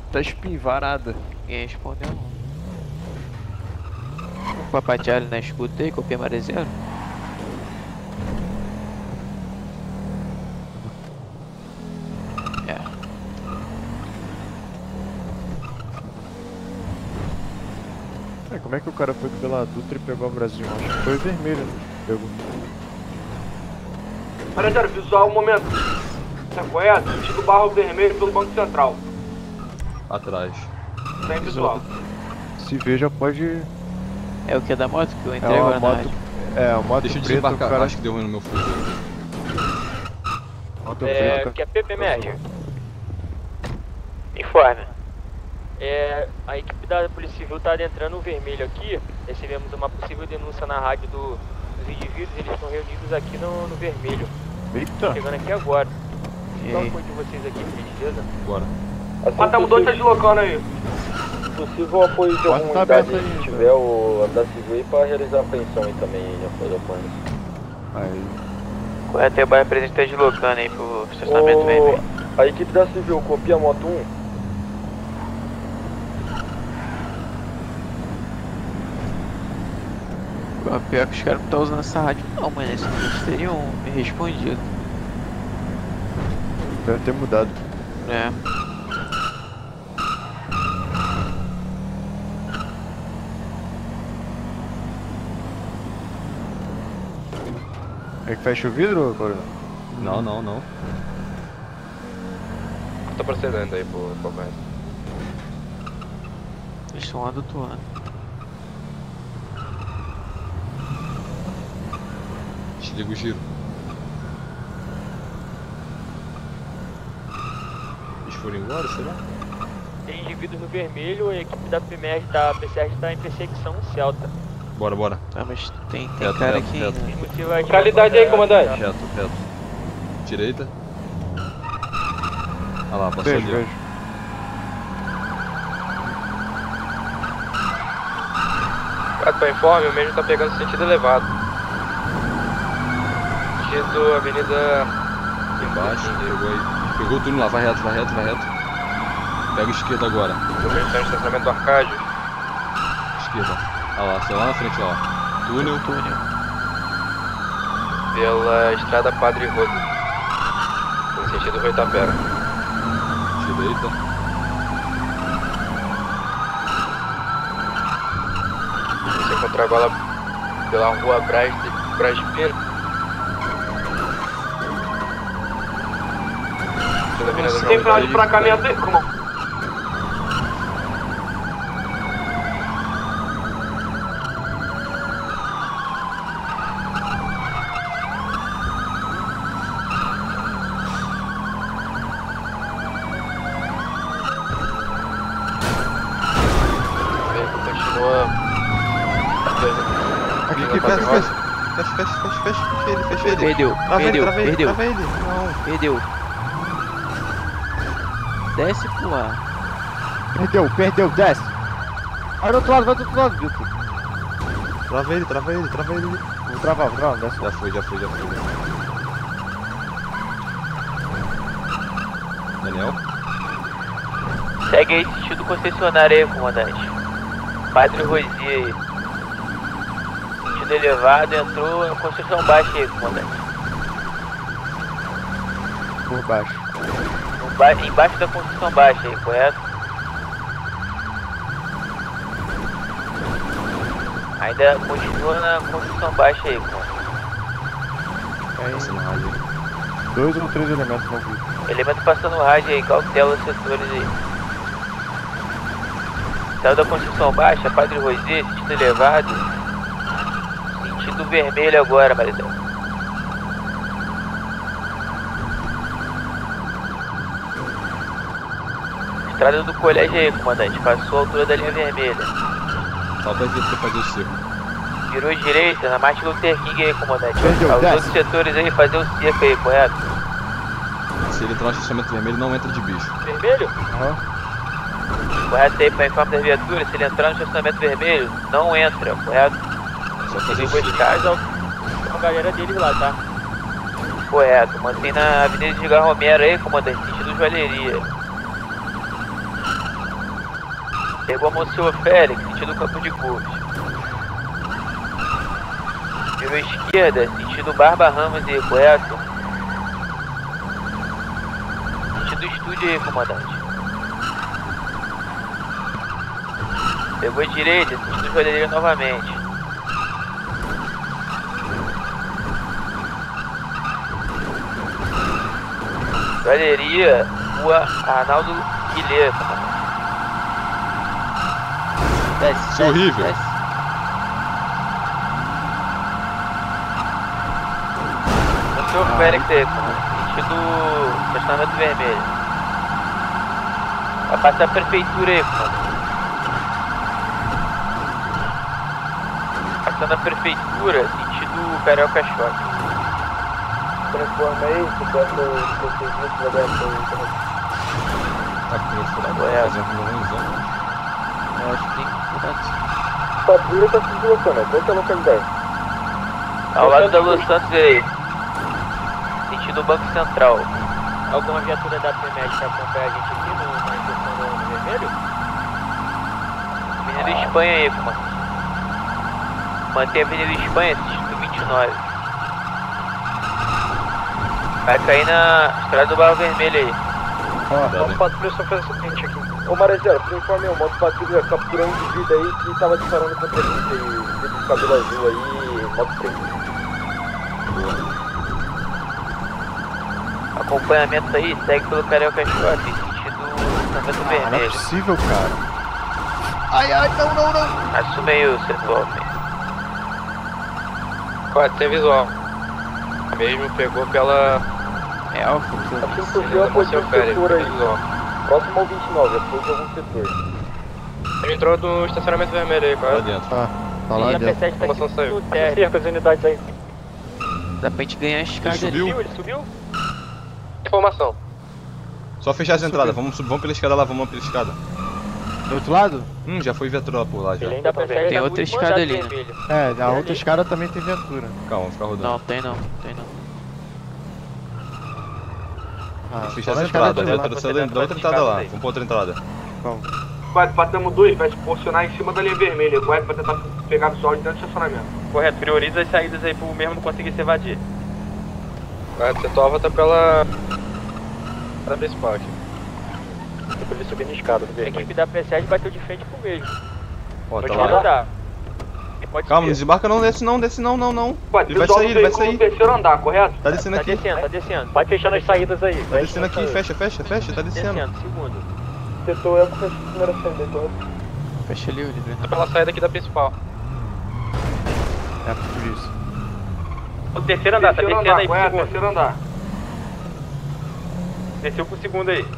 Tá espinvarada. Ninguém respondeu não. O Papatialho na escuta aí, copia Marezeiro. É. Como é que o cara foi pela Dutra e pegou a Brasil? Acho que foi o vermelho, né? Pegou. Marezeiro, visual, um momento. Tá correto? Sentido barro vermelho pelo Banco Central. Atrás. Tem visual. Se vê, já pode... É o que da moto que eu É entrego uma na moto... rádio. É, a moto Deixa eu preta, desembarcar, o cara... acho que deu ruim no meu fuzil. Moto preta, Que é PPMR. Informe. A equipe da Polícia Civil está adentrando o vermelho aqui. Recebemos uma possível denúncia na rádio dos indivíduos. Eles estão reunidos aqui no vermelho. Eita! Chegando aqui agora. E Qual aí? foi de vocês aqui, por gentileza? Bora. Matamos dois, tá deslocando aí. Possível apoio de Porta alguma tá unidade aberta aí, que então. tiver o da civil aí pra realizar a apreensão aí também após a ocorrência. Aí... Correto, aí o bairro presente tá deslocando aí pro estacionamento vermelho. A equipe da civil copia a moto 1. Pior que os caras não estão usando essa rádio não, mano. Senão eles teriam me respondido. Deve ter mudado. É. É que fecha o vidro, Coronel? Não, não, não. Tô procedendo aí por ocorrência. Eles estão lá do outro lado. Desliga o giro. Eles foram embora, será? Tem indivíduos no vermelho. A equipe da PMR da PCR está em perseguição Celta. Bora, bora. Tá, mas tem Reto, cara reto, aqui reto. ainda. Motivo aqui Qualidade aí, comandante. Reto, reto. Direita. Ah lá, passou Vejo, ali. vejo. Para informe, o mesmo tá pegando sentido elevado. Sentido Avenida Embaixo, pegou aí. Pegou o túnel lá, vai reto, vai reto, vai reto. Pega a esquerda agora. Começando o estacionamento do Arcádio. Esquerda. Ah lá, sei lá na frente lá. Túnel. Pela estrada Padre Rodo. No sentido Rui Itapera. Direita. Você encontra agora pela rua Brás Pino. Pela Avenida João Tem final de Felipe. fracamento aí? Como? Continua. Aqui, fecha, fecha. Fecha ele. Perdeu, Trava ele, perdeu, trava ele, perdeu, trava ele. Não. perdeu. Desce pro ar. Perdeu, desce. Vai do outro lado, Vitor. Trava ele. Vou travar, desce. Já foi. Daniel. Segue aí sentido concessionário aí, comandante. Padre Rosi aí. Sentido elevado, entrou em construção baixa aí, comandante. Por baixo. Embaixo da construção baixa aí, correto? Ainda continua na construção baixa aí, comandante. Passa no rádio. 2 ou 3 elementos não vi. Elemento passando rádio aí, cautela os setores aí. Saiu da construção baixa, Padre Rosi, sentido elevado. Sentido vermelho agora, maridão. Estrada do colégio aí, comandante. Passou a altura da linha vermelha. Falta aqui pra fazer o cerco. Virou direita na Martin Luther King aí, comandante. Perdeu, Os desce. outros setores aí, fazer o cerco aí, correto? Se ele entrar no estacionamento vermelho, não entra de bicho. Vermelho? Correto aí pra informe das viaturas. Se ele entrar no estacionamento vermelho, não entra, correto? Só fazer Tem o cerco. buscar, A galera deles lá, tá? correto. Mantém na Avenida Edgar Romero aí, comandante, sentido Joalheria. Pegou a Monsenhor Félix, sentido Campo de Cursos. Virou esquerda, sentido Barba Ramos e correto? Sentido estúdio aí, comandante. Pegou direita, sentido joalheria novamente. Joalheria, rua Arnaldo Guilherme. Desce, Isso é horrível. O senhor Félix aí, sentido estacionamento vermelho. Vai passar a prefeitura aí, comandante. Passando a prefeitura, sentido Carioca Shopping. Transforma aí, se quer que eu seja isso, vai dar apoio. Tá com medo de furar É. fazer um rolãozão. Eu acho que tem que cuidar. Patrulha tá se deslocando, qual que é a localidade? Ao lado da Los Santos aí. Sentido Banco Central. Alguma viatura da PMED pra acompanhar a gente aqui na injeção do vermelho? Avenida Espanha aí, comandante. Mantém a Avenida Espanha, sentido 29. Vai cair na estrada do Barro Vermelho aí. O moto patrulha só faz o seguinte aqui. Ô Marezero, por informe aí, o moto patrulha capturou um indivíduo aí que tava disparando contra a gente aí, de cabelo azul aí, moto preto. Acompanhamento aí, segue pelo Carioca Shopping, sentido estacionamento Não é vermelho. possível, cara. Ai, ai, não. Assume aí o setor. Pode ter visual. Mesmo pegou pela. Real, Assim que surgiu a posição do setor aí, Visual. próximo ao 29, apoio de algum setor. Ele entrou do estacionamento vermelho aí, Lá quase. dentro. Tá E lá a dentro. P7 tá aqui Informação saiu. no térreo. Cerca as unidades aí. Dá pra gente ganhar a escada Ele ali. subiu? Ele subiu? Informação. Só fechar as entradas, vamos pela escada lá, vamos pela escada. Do outro lado? Já foi viatura lá por lá já. Ele ainda persegue Tem na outra última escada andar ali, do né? vermelho. É, a Ali. outra escada também tem viatura. Calma, vamos ficar rodando. Não, tem não, tem não. Ah, Fechar só as na escada entradas, de lá. da outra entrada lá. Vamos pra outra entrada. Vamos. Quase, batemos dois, vai se posicionar em cima da linha vermelha, correto? Pra tentar pegar visual de dentro do estacionamento. Correto, prioriza as saídas aí pro mesmo não conseguir se evadir. Quase, setor alva tá pela principal aqui. Depois ele subir na escada do A vermelho. equipe da P7 bateu de frente pro mesmo. Ó, tá Pode lá. andar. Ele pode Calma, não subir. desembarca não, desce não. Quase, Ele vai visual sair, do ele vai veículo sair. no terceiro andar, correto? Tá descendo Tá aqui. descendo, tá descendo. Vai fechando as saídas aí. Tá descendo aqui, fecha, tá descendo. Descendo, segundo. Setor é o que fecha a primeira saída, correto? Fecha ali o livre. Tá pela saída aqui da principal. É por isso. O terceiro andar, tá Terceiro descendo andar, aí pro correto? segundo. Terceiro andar. Desceu pro segundo aí.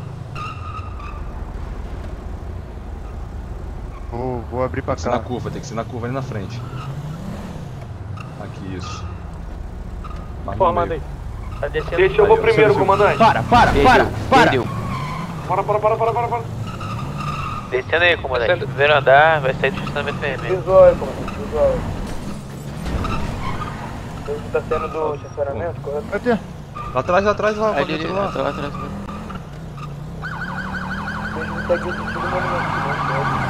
Vou abrir pra Tem que ser na cá. curva, tem que ser na curva ali na frente. Aqui, isso. Mais no Formando meio. aí. Tá descendo. Deixa eu vou Aí, ó, primeiro, subiu. comandante. Para! Perdeu. Para. Descendo aí, comandante. Primeiro andar, vai sair do estacionamento vermelho. Visual, comandante, visual. Ele tá sendo do estacionamento, correto? Cadê? Lá atrás, lá, Ali, dentro ali, lá. atrás. Ele segue o sentido do movimento.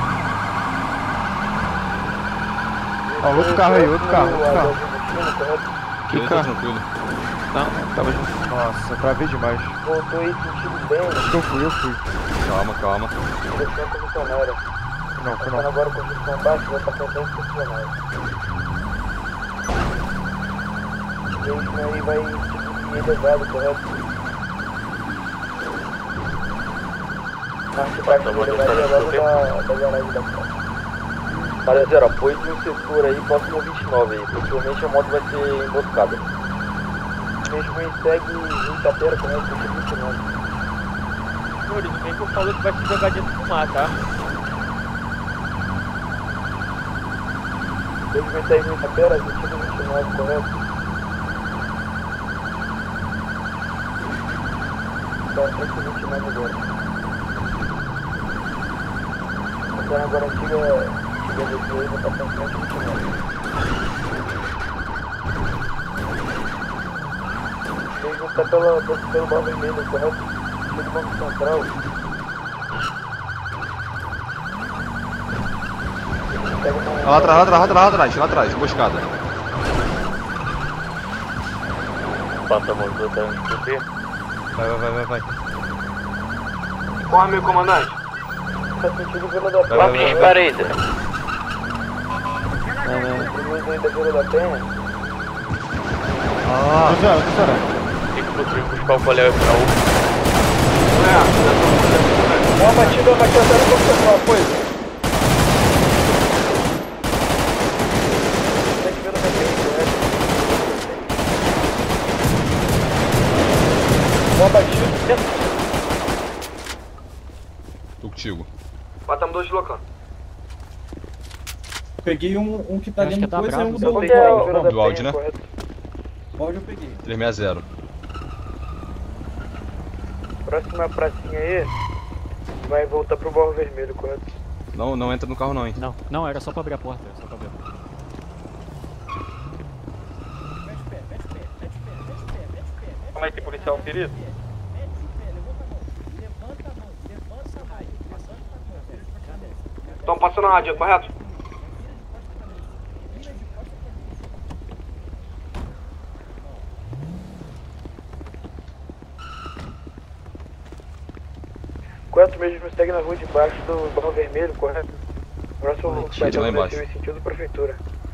Ó, outro carro aí, outro carro. Que Beleza, carro? tranquilo. Não, tava junto. Nossa, travei demais. Voltou aí sentido bem, Acho que eu fui. Calma. direção concessionária. Não, foi Passando não. agora com posição baixa, vai passar bem concessionária. E aí vai seguir elevado, correto? Parte baixa do elevado da garagem da casa. Para zero, apoio de um setor aí, próximo ao 29 aí. Possivelmente a moto vai ser emboscada. Mesmo em segue em Itapera, correto? Sentido 29. Senhores, o veículo falou que vai se jogar dentro do mar, tá? Mesmo em segue em Itapera, sentido 29, correto? Tá, sentido 29 agora. Passando agora a antiga desvio aí, vai passar em frente 29. Mesmo tá pelo Barro Vermelho, correto? Chega do Banco Central. Lá atrás, emboscada. Passa a mão do outro esconder. Vai. Corre, meu comandante. Tá sentindo Vila da Penha. Vamos disparar aí, Zé. Cruz aí da Vila da Penha. Tem que construir buscar o colega pra U. Uma batida, zero construção, apoio. Tem que ver no meio, né? Uma batida. Tô contigo. Matamos 2 deslocando. Peguei um que tá Acho que dentro é da coisa e um Bravo, do Do áudio, né? O áudio eu peguei. 360. Próxima pracinha aí. Vai voltar pro Barro Vermelho, correto? Não entra no carro não, hein. Não, era só pra abrir a porta, era só pra abrir a porta. Como é que policial ferido? Estão passando a rádio, correto? Correto mesmo, segue na rua de baixo do Barro Vermelho, correto? Próximo tira lá embaixo. sentido prefeitura.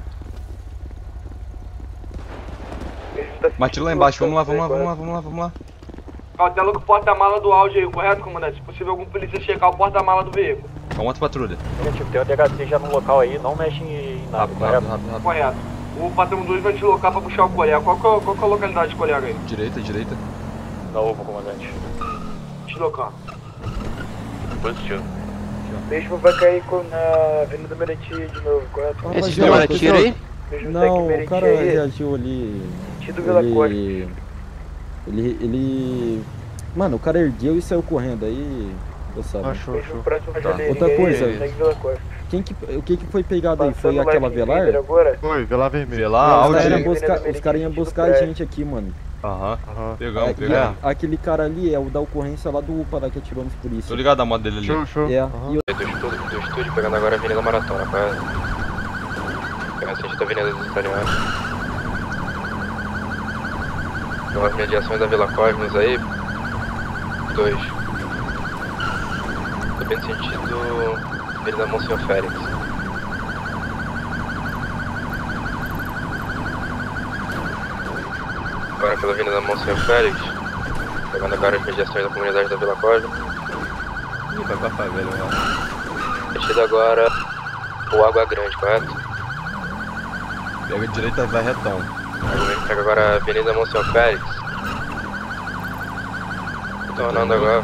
Mas tira lá embaixo, vamos lá. Cautela com o porta-mala do áudio aí, correto, comandante? Se possível, algum polícia checar o porta-mala do veículo. É uma outra patrulha. Tipo, tem o DHC já no local aí, não mexe em nada, correto? Rápido. Correto. O patrão 2 vai deslocar pra puxar o colega. Qual que é a localidade de colega aí? Direita. Da UVA, comandante. Deslocar. Positivo. Mesmo vai cair na Avenida Meriti de novo, correto? Esse tomaram tiro aí? Mesmo Não, segue o Meriti cara aí, reagiu ali. sentido Vila Costa. Ele... Mano, o cara ergueu e saiu correndo aí. Eu sabe. Mesmo próximo à Jaleirinha Outra aí, coisa. segue Vila Costa. O que foi pegado aí? Foi Passando aquela lá em velar? Ribeira agora? Foi, Vila Vermelho. Vê lá, Os áudio. caras iam buscar a gente aqui, mano. Aham. Aham. Pegamos. Aquele cara ali é o da ocorrência lá do UPA lá que atirou nos polícia. Tô ligado a moto dele ali. Show. É, Aham. e eu... Do estúdio, pegando agora a Avenida Maratona, correto? Pegando sentido da Avenida dos Italianos. Pelas mediações da Vila Cosmos aí. 2. Tô bem no sentido Avenida Monsenhor Félix. Agora pela Avenida Monsenhor Félix. Pegando agora as mediações da comunidade da Vila Cosmos. Vai pra favela, mano. Sentido agora o Água Grande, correto? Pega a direita e vai retão. Pega agora a Avenida Monsenhor Félix. Tô andando agora.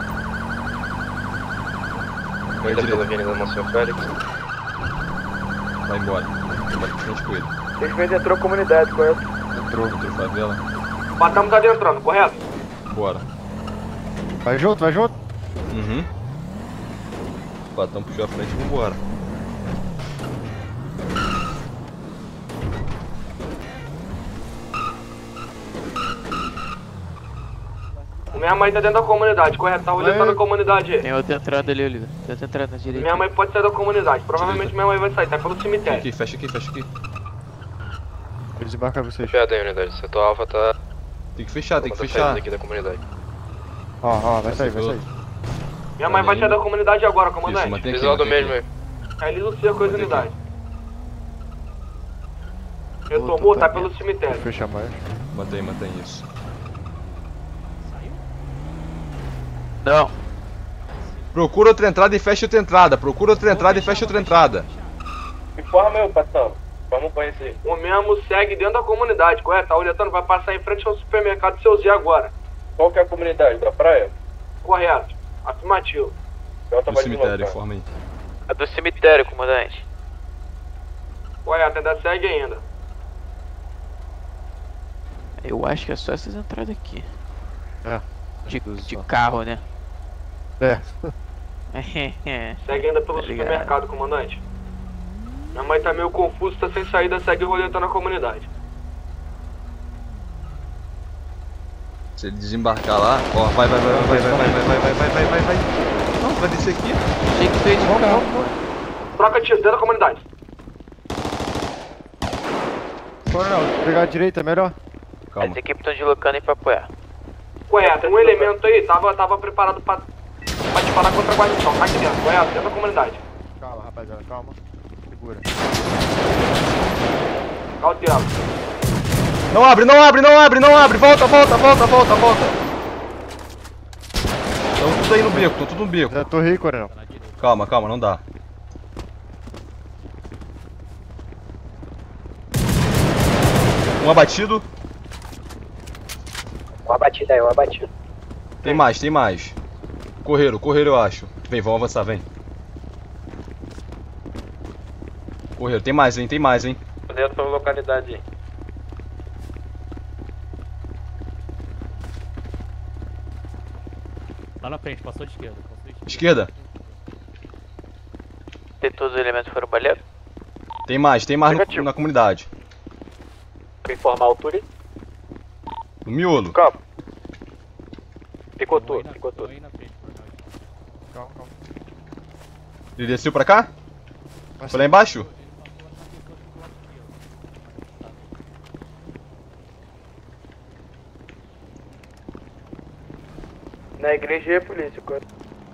Ainda pela Avenida Monsenhor Félix. Vai embora. Vai de frente com ele. Eles vezes entrou comunidade, correto? Entrou favela. O patrão tá adentrando, correto? Bora. Vai junto. Uhum. O patrão puxou a frente e vambora. O minha mãe tá dentro da comunidade, correto? Tá roletando a comunidade aí. Tem outra entrada ali, Oliver. Tem outra entrada na direita. Minha mãe pode sair da comunidade. Provavelmente minha mãe vai sair, tá pelo cemitério. Aqui, fecha aqui. Eles embarcam vocês. Fechado aí, unidade. Setor Alfa tá... Tem que fechar. saindo aqui da comunidade. Ó, vai sair. Minha mãe vai sair da comunidade agora, Isso, comandante. mantém aqui. Visual do mantém mesmo aqui. aí. Aí eles cercam as unidades. Retomou, tá pelo cemitério. Fecha mais. Mantém isso. Não. Procura outra entrada e fecha outra entrada. Informa eu, patrão. Vamos conhecer. O mesmo segue dentro da comunidade, correto? Tá orientando, vai passar em frente ao supermercado Seu Zé agora. Qual que é a comunidade? Da praia? Correto. Afirmativo. Do cemitério, informa aí. A do cemitério, comandante. Correto, ainda segue ainda. Eu acho que é só essas entradas aqui. É. De carro, né? É. Segue ainda pelo Tá ligado. supermercado, comandante. Minha mãe tá meio confusa, tá sem saída, segue roletando a comunidade. Se ele desembarcar lá, ó, vai. Não, vai descer aqui. Achei que fez de carro. Troca tiro dentro da comunidade. Coronel, se pegar a direita é melhor. Calma. As equipes estão deslocando aí pra apoiar. Correto, um elemento aí tava preparado pra disparar contra a guarnição. Tá aqui dentro, correto, dentro da comunidade. Calma, rapaziada, calma. Segura. Cautela. Não abre, não abre, não abre, não abre. Volta, volta, volta, volta, volta. Estão tudo aí no beco, estão tudo no beco. Já tô rico, Coronel. Calma, calma, não dá. Um abatido. Um abatido aí, um abatido. Tem mais, tem mais. Correram, correram, eu acho. Vem, vamos avançar, vem. Correram, tem mais, hein, tem mais, hein. Dentro pela localidade aí. Lá na frente, passou de esquerda. Esquerda. Todos os elementos foram baleados? Tem mais na comunidade. Pra informar a altura. No miolo. Campo. Picotou. Calma, calma. Ele desceu pra cá? Foi lá embaixo? Na igreja é polícia, cara.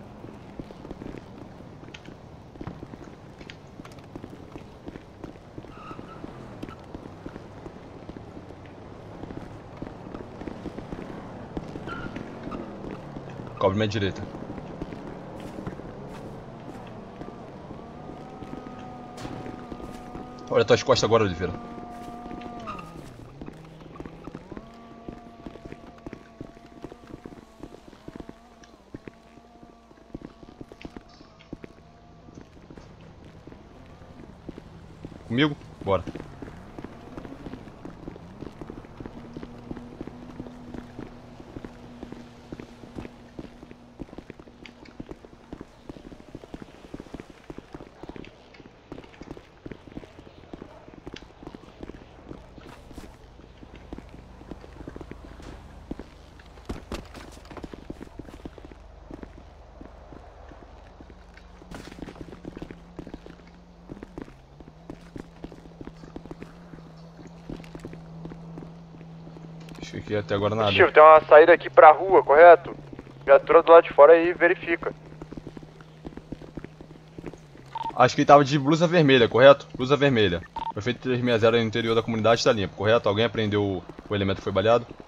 Cobre minha direita. Olha tuas costas agora, Oliveira. Comigo? Bora. Acho que até agora nada. Positivo, tem uma saída aqui pra rua, correto? Viatura do lado de fora aí, verifica. Acho que ele tava de blusa vermelha, correto? Blusa vermelha. Foi feito 360 no interior da comunidade, tá limpo, correto? Alguém apreendeu o elemento que foi baleado?